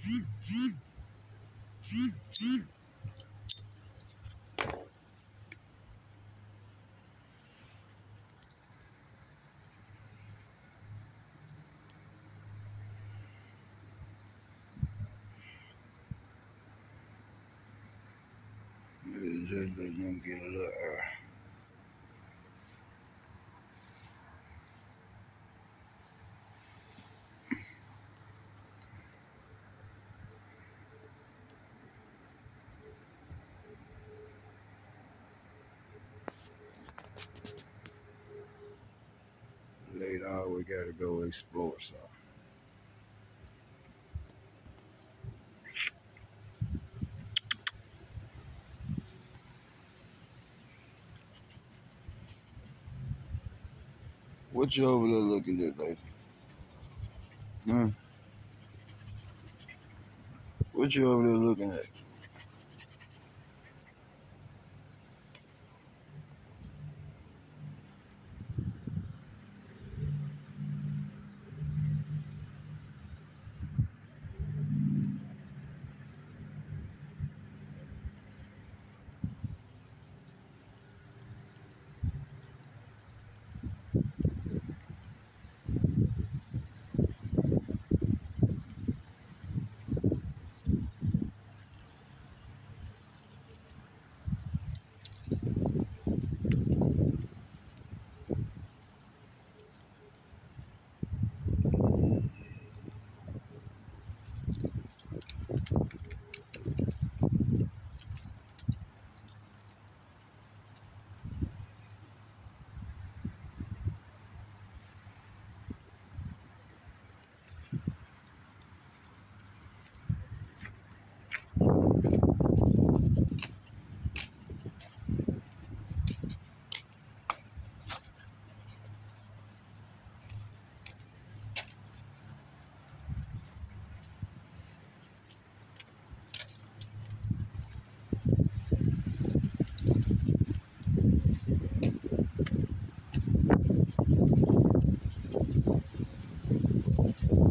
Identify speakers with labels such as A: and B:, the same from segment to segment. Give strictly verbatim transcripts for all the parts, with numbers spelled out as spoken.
A: Just let them get a little air. Later on, we gotta go explore some. What you over there looking at, lady? Hmm? What you over there looking at?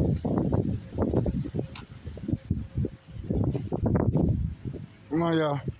A: Come on, y'all.